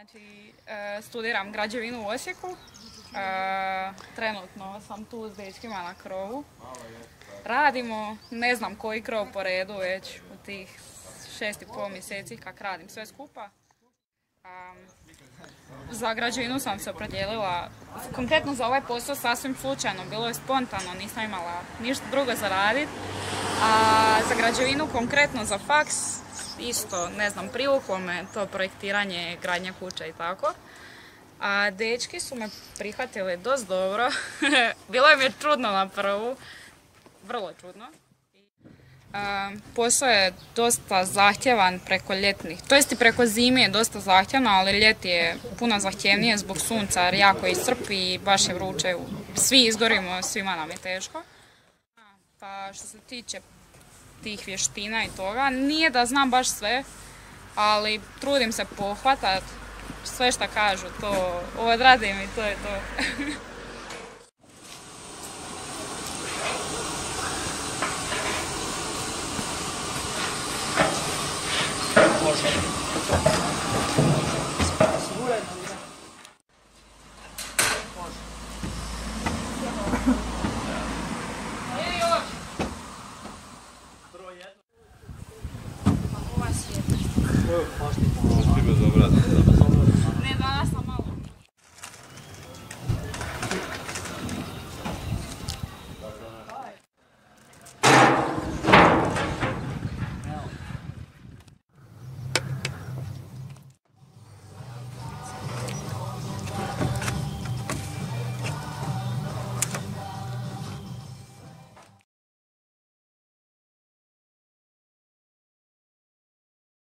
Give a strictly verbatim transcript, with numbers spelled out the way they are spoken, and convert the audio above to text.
Znači, e, studiram građevinu u Osijeku. E, trenutno sam tu s dečkima na krovu. Radimo, ne znam koji krov po redu već u tih šest i pol mjeseci kak radim sve skupa. Um, za građevinu sam se opredijelila, konkretno za ovaj posao sasvim slučajno, bilo je spontano, nisam imala ništa drugo za radit. A za građevinu, konkretno za faks, isto, ne znam, privuklo me to projektiranje, gradnja kuća i tako. A dečki su me prihvatili dosta dobro, bilo im je čudno na prvu, vrlo čudno. Um, posao je dosta zahtjevan preko ljetnih, to jest i preko zime je dosta zahtjevno, ali ljeti je puno zahtjevnije zbog sunca jer jako iscrpi i baš je vruće, svi izgorimo, svima nam je teško. Pa što se tiče tih vještina i toga, nije da znam baš sve, ali trudim se pohvatat sve što kažu, to odradim i to je to. Može.